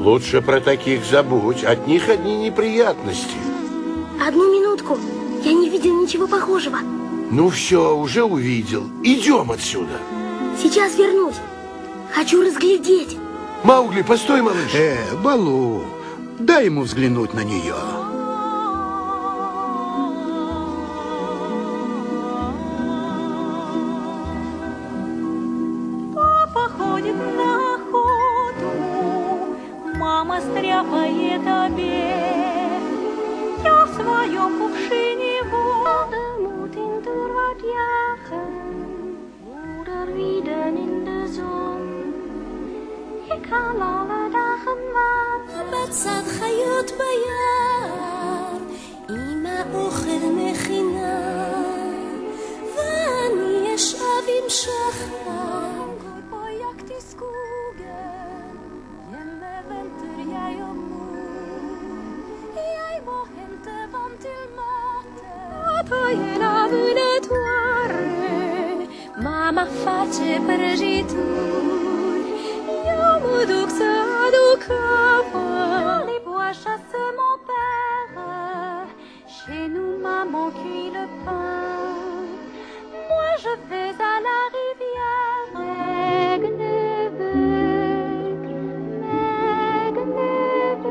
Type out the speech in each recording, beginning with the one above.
Лучше про таких забудь, от них одни неприятности. Одну минутку, я не видел ничего похожего. Ну все, уже увидел. Идем отсюда. Сейчас вернусь. Хочу разглядеть. Маугли, постой, малыш. Балу, дай ему взглянуть на нее. Папа ходит на охоту, мама стряпает обед. Я в своем кувшине воду. Ik haal alle dagen water met zat gejut bejaar. Ima ochel mechina, ואני אשאב עם שחר. Projekti skogen, hjemme venter jeg og mor. Jeg må hente vann til maten. Poi la vunettuare, mamma face prăjituri. Me duc să aduc apă. Les bois chassent mon père, chez nous maman cuit le pain. Moi je vais à la rivière. Megnevek, megnevek,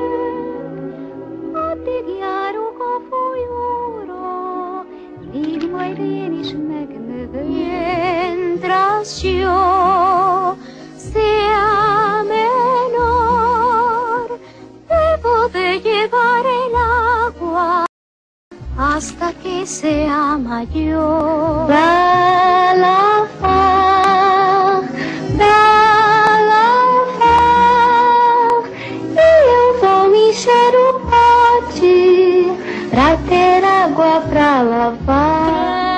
addig járok a folyóra, míg majd én is megnövök. Mientras yo sea menor, debo de llevar el agua hasta que sea mayor. Balafar, balafar, eu vou encher o pote pra ter água pra lavar.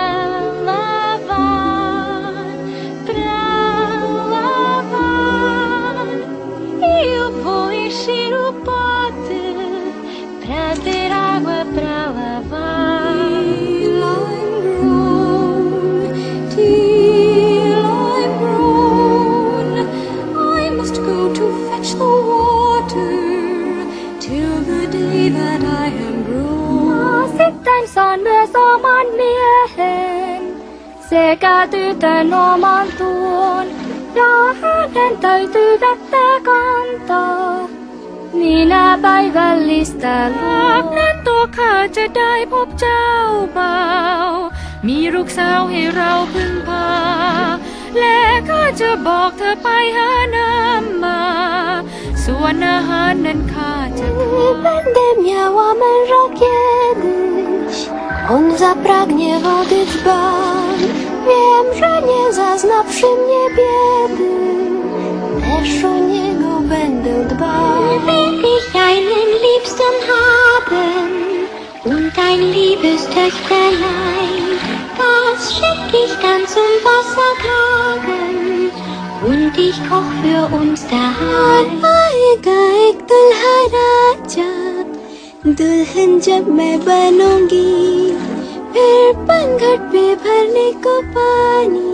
Sitten saan myös oman miehen sekä tytön oman tuon. Ja hänen täytyy vettä kantaa. Minä päivällistä luoknenตัวข้าจะได้พบเจ้าบ่าวมีลูกสาวให้เราพึ่งพาและข้าจะบอกเธอไปหาน้ำมาส่วนอาหารนั้นข้าจะBędę miała męża kiedyś, on zapragnie wody dzban. Wiem, że nie zazna przy mnie biedy, też o niego będę dbał. Will ich einen Liebsten haben und ein liebes Töchterlein, das schick ich dann zum Wassergraben und ich koch für uns daheim. आएगा एक दुल्हा राजा, दुल्हन जब मैं बनूंगी, फिर पनघट पे भरने को पानी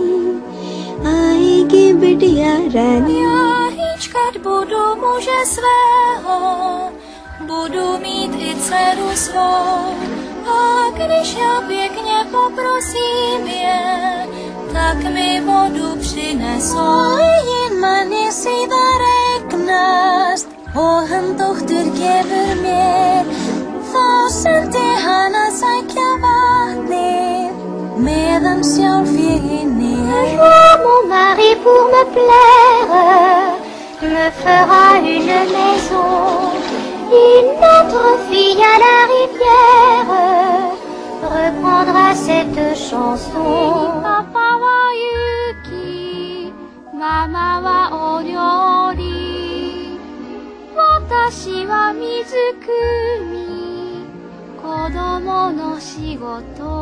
आएगी बिटिया रानी. Já hýčkat budu muže svého, budu mít i dceru svou. A když já pěkně poprosím je, tak mi vodu přinesou. Jen man jestli räknast, och en dochter gever mer. Fasen till henne säkra vattnet, medan själv jag hinner. Mon mari pour me plaire, me fera une maison. Une autre fille à la rivière reprendra cette chanson. Papa wa yuki, mama wa oryori. Watashi wa mizukumi, kodomo no shigoto.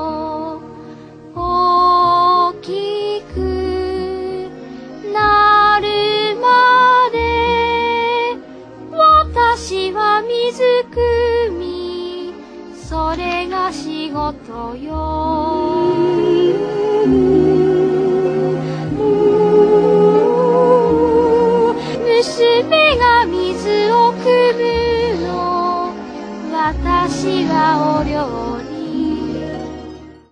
Okiku naru made, watashi wa mizukumi, sore ga shigoto yo. Musume ga mizu 私がお料理